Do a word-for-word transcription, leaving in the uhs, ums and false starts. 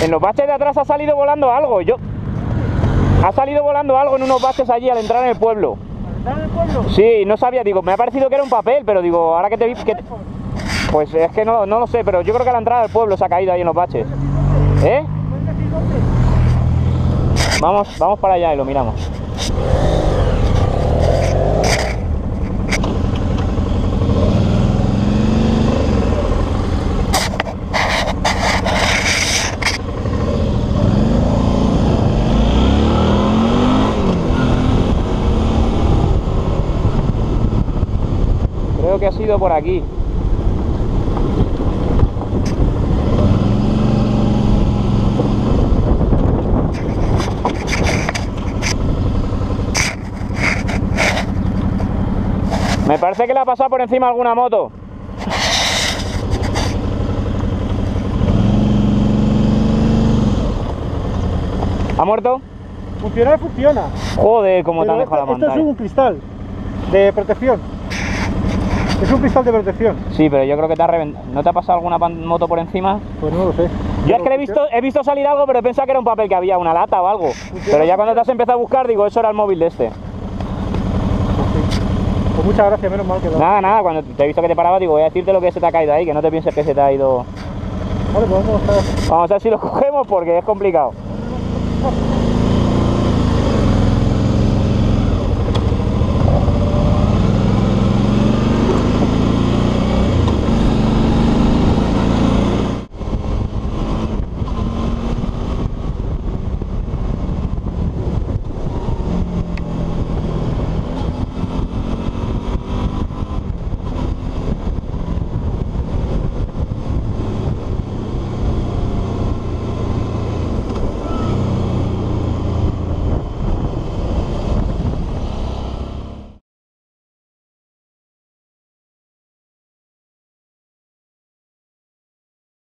En los baches de atrás ha salido volando algo. Yo... Ha salido volando algo en unos baches allí al entrar en el pueblo. ¿Al entrar en el pueblo? Sí, no sabía, digo, me ha parecido que era un papel, pero digo, ahora que te vi... Que... Pues es que no, no lo sé, pero yo creo que a la entrada del pueblo se ha caído ahí en los baches. ¿Eh? Vamos, vamos para allá y lo miramos. Creo que ha sido por aquí. Me parece que le ha pasado por encima alguna moto. ¿Ha muerto? Funcionar funciona. Joder, cómo te han Pero dejado la esto, esto pantalla. es un cristal de protección. Es un cristal de protección. Sí, pero yo creo que te ha reventado. ¿No te ha pasado alguna moto por encima? Pues no lo sé. Yo es que he visto, he visto salir algo, pero he pensado que era un papel, que había una lata o algo. Pero ya cuando te has empezado a buscar, digo, eso era el móvil de este. Pues muchas gracias, menos mal que lo... Nada, nada, cuando te he visto que te paraba, digo, voy a decirte lo que se te ha caído ahí, que no te pienses que se te ha ido... Vale, pues vamos a... Vamos a ver si lo cogemos porque es complicado.